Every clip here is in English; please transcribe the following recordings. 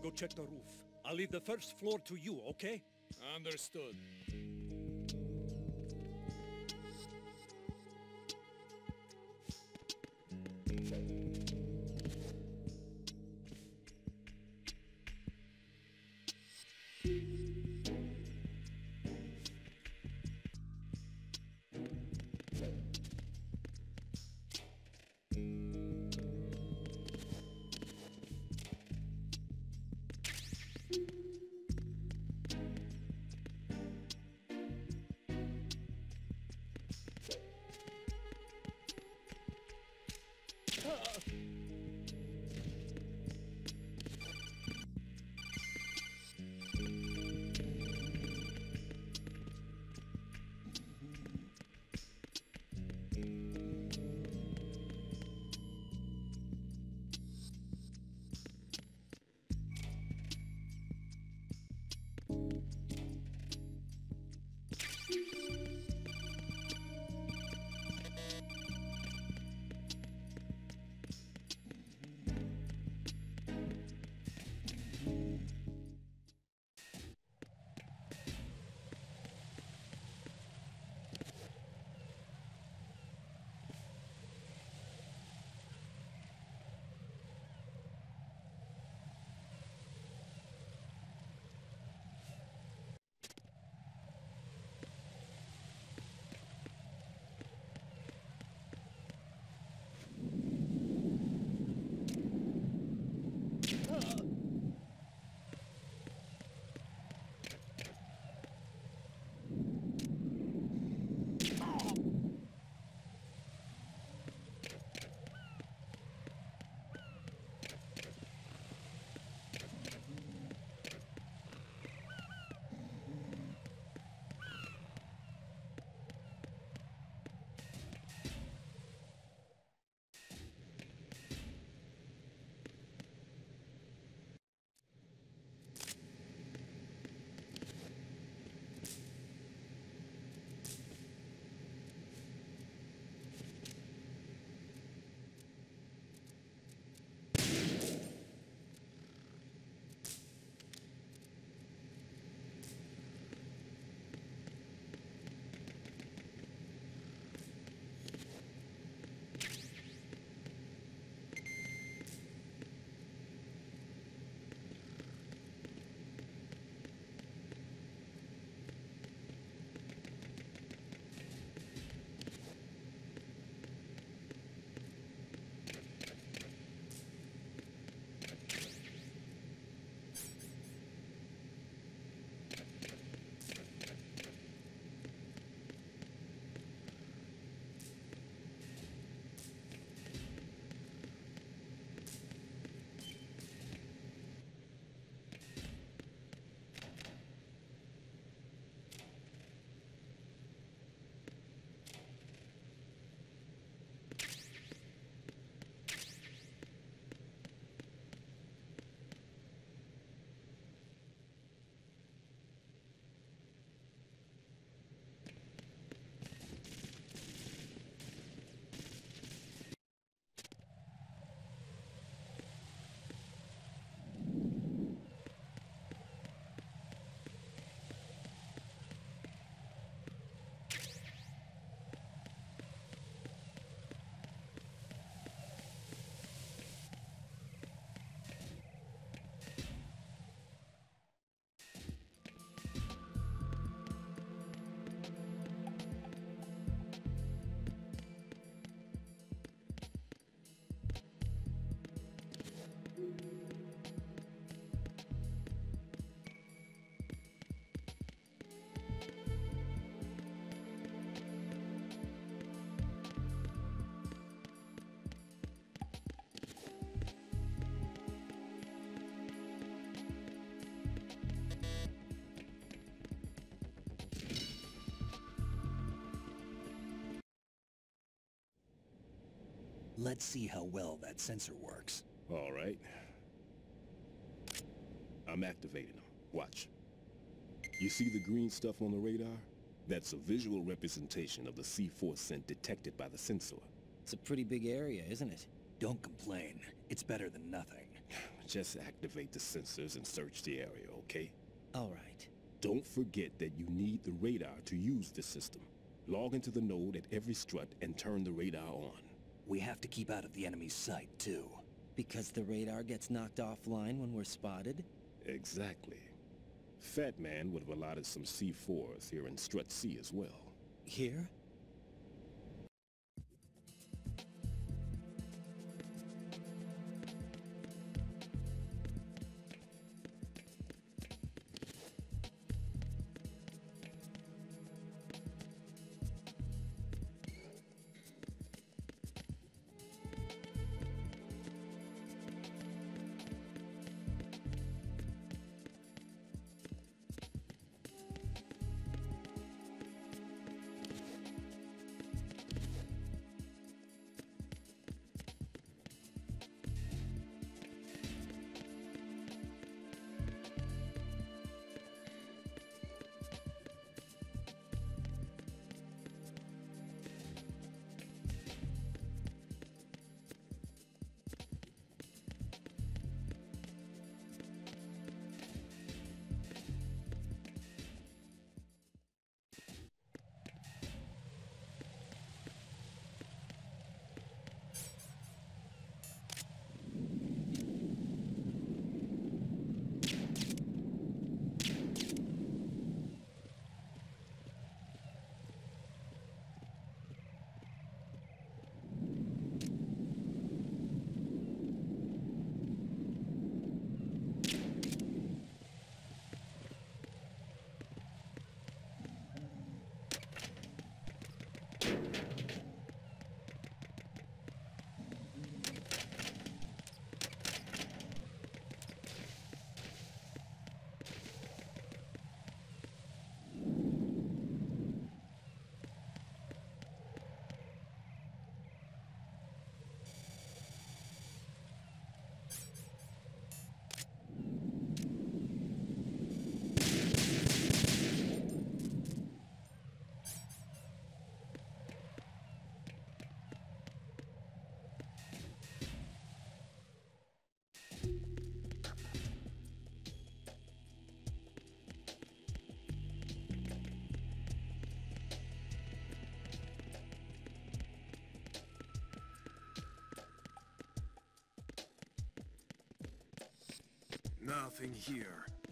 go check the roof. I'll leave the first floor to you, okay? Understood. Let's see how well that sensor works. All right. I'm activating them. Watch. You see the green stuff on the radar? That's a visual representation of the C4 scent detected by the sensor. It's a pretty big area, isn't it? Don't complain. It's better than nothing. just activate the sensors and search the area, okay? All right. Don't forget that you need the radar to use the system. Log into the node at every strut and turn the radar on. We have to keep out of the enemy's sight, too. Because the radar gets knocked offline when we're spotted? Exactly. Fat Man would have allotted some C4s here in Strut C as well. Here? Nothing here.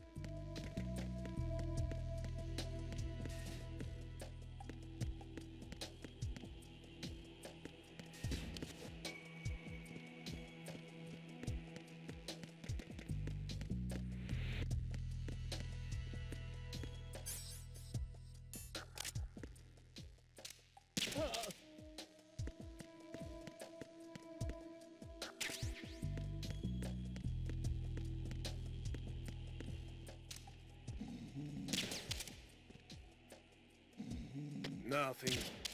Nothing.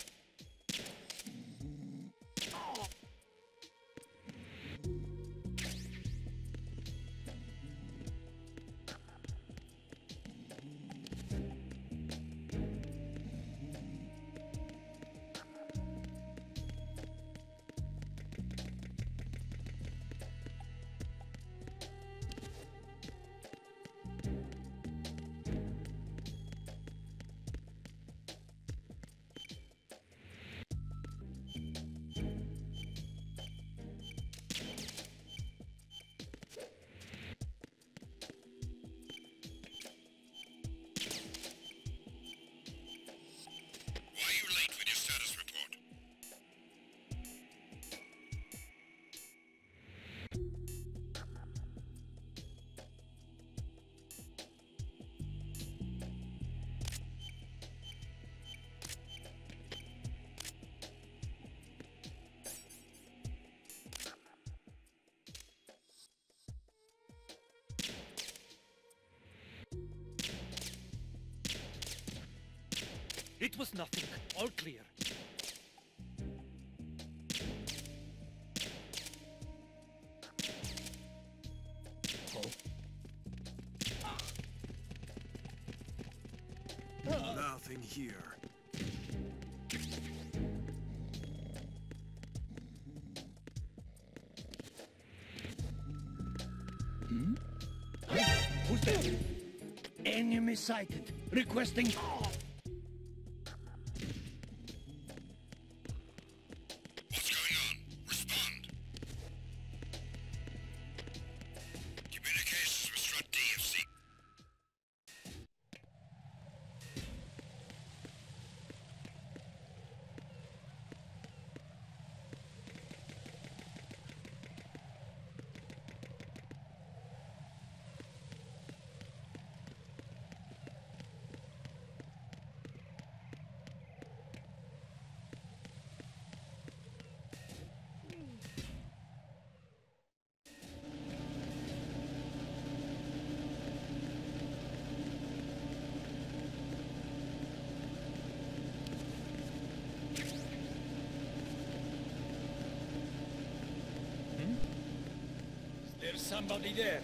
It was nothing. All clear. Nothing here. Who's there? Enemy sighted. Requesting... What's going on? Respond. Communications with Strut DFC. There's somebody there.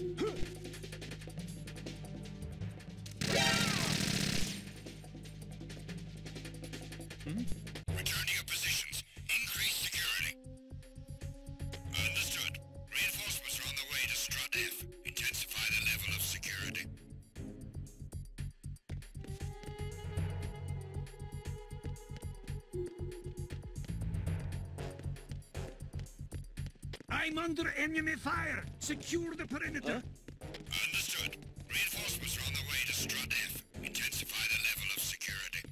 Return to your positions. Increase security. Understood. Reinforcements are on the way to Strut F. Intensify the level of security. I'm under enemy fire! Secure the perimeter! Understood. Reinforcements are on the way to Strut F. Intensify the level of security.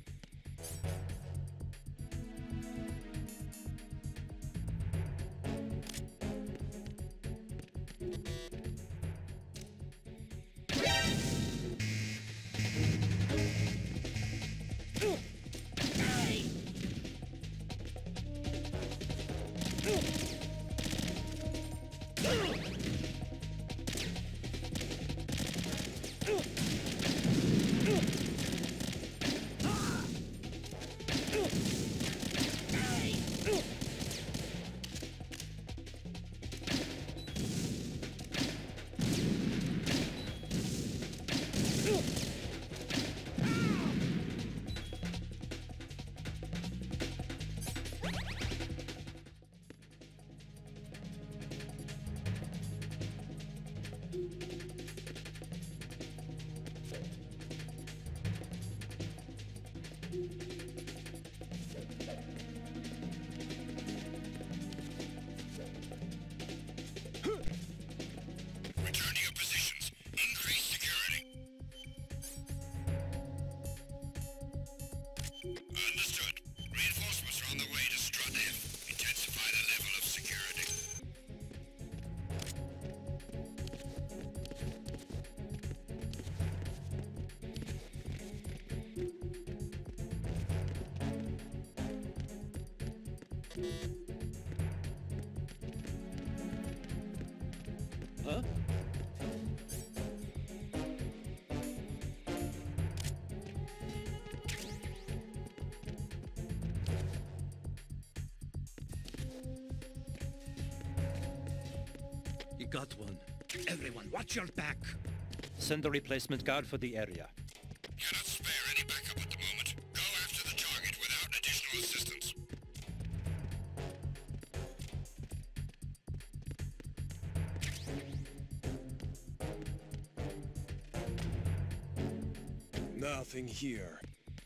Return to your positions. Increase security. Understood. Reinforcements are on the way to Strut F. Intensify the level of security. Huh? You got one. Everyone, watch your back! Send a replacement guard for the area. Cannot spare any backup at the moment. Go after the target without additional assistance. Nothing here.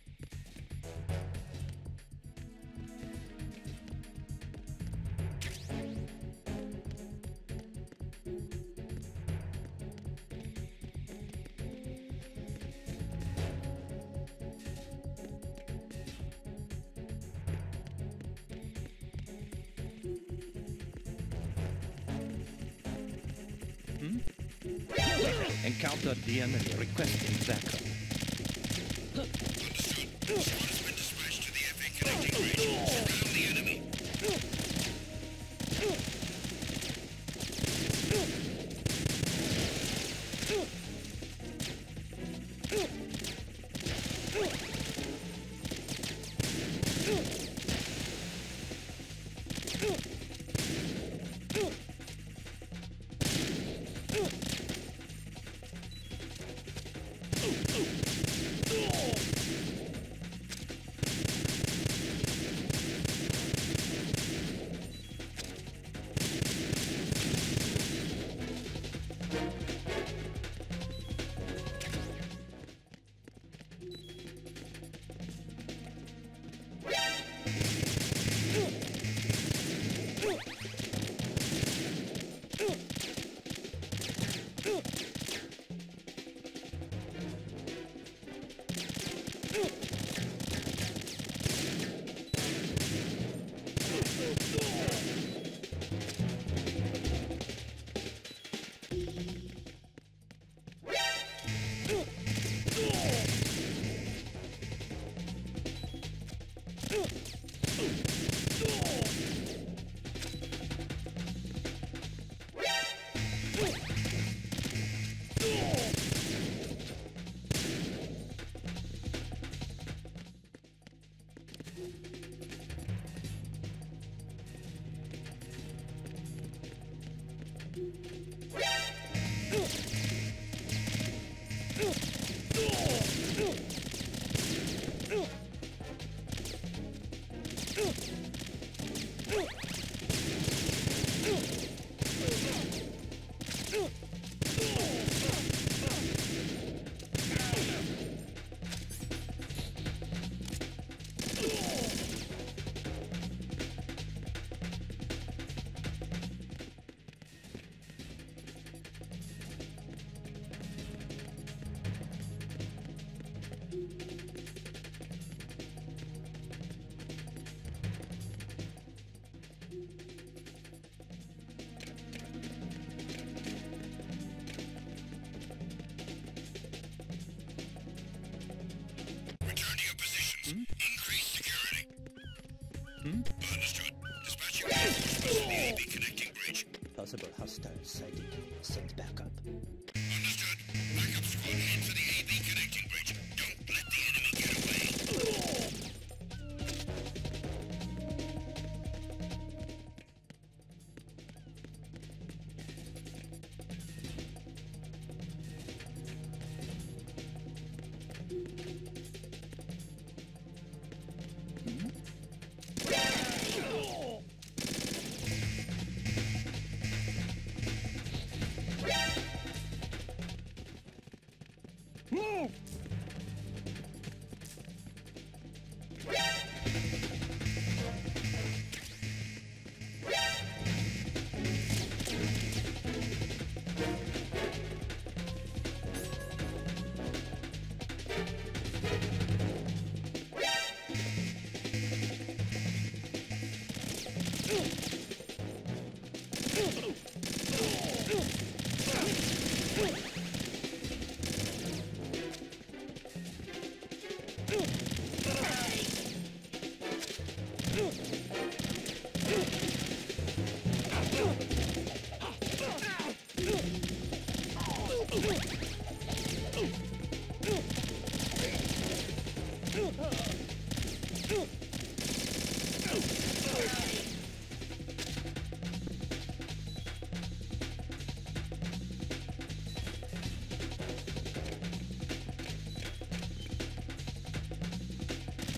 Encountered the enemy requesting backup. Understood. Squad has been dispatched to the FA connecting range. Surround the enemy.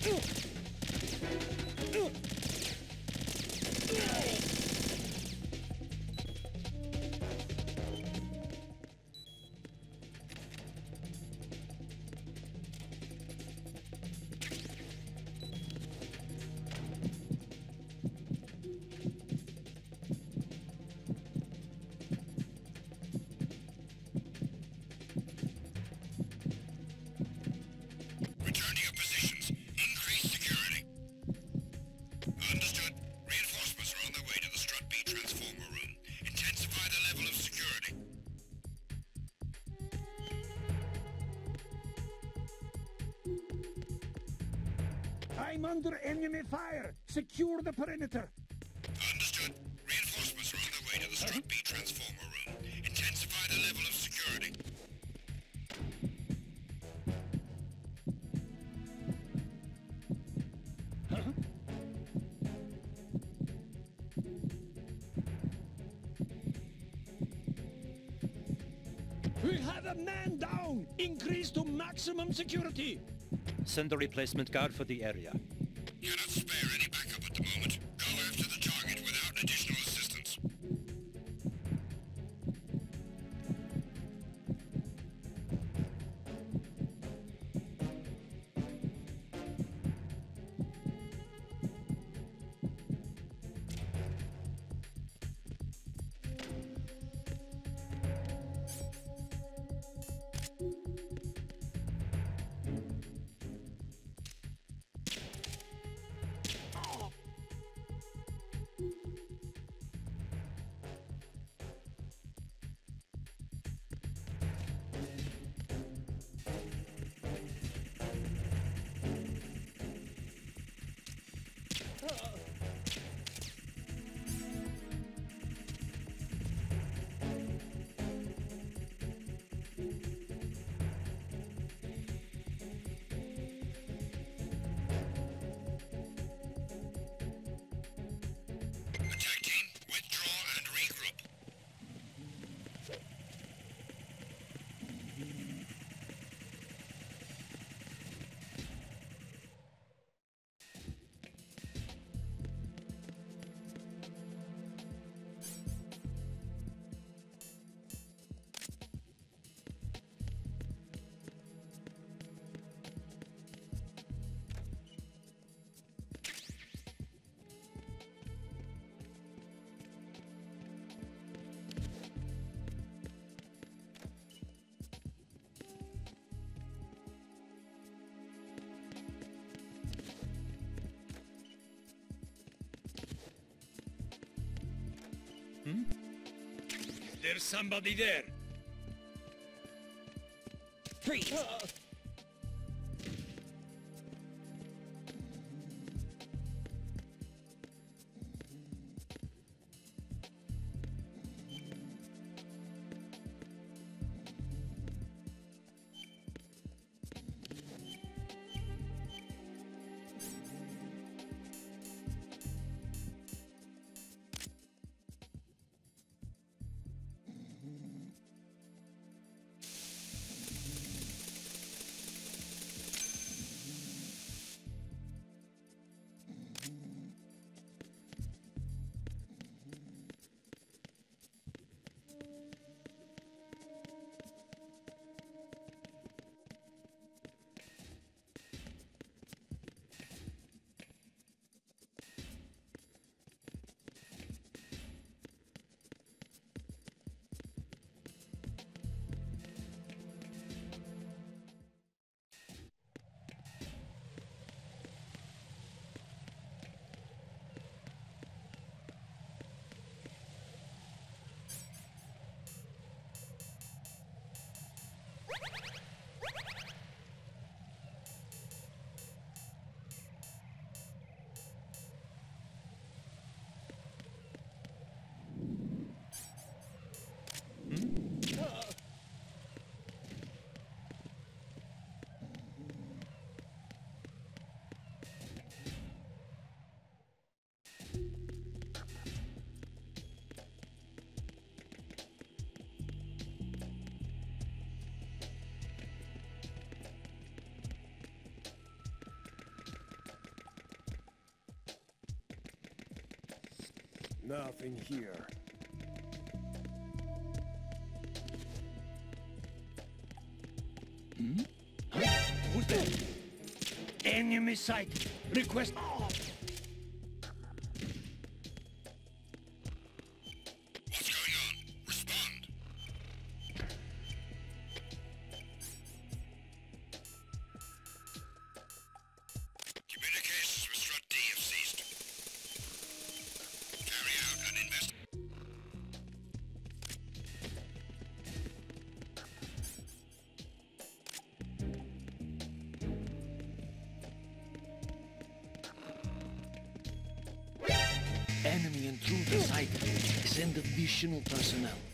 Return to your positions. Increase security. Understood. Reinforcements are on their way to the Strut B transformer room. Intensify the level of security. I'm under enemy fire. Secure the perimeter. Understood. Reinforcements are on their way to the Strut B transformer room. Intensify the level of security. We have a man down. Increase to maximum security. Send the replacement guard for the area. Cannot spare any backup at the moment. Go after the target without additional assistance. Attack team, withdraw and regroup. There's somebody there. Freeze! Nothing here. Who's there? Enemy sighted. Request. What's going on? Respond. Communications with Strut D have ceased. Carry out an investigation. Enemy intruder sighted. Send additional personnel.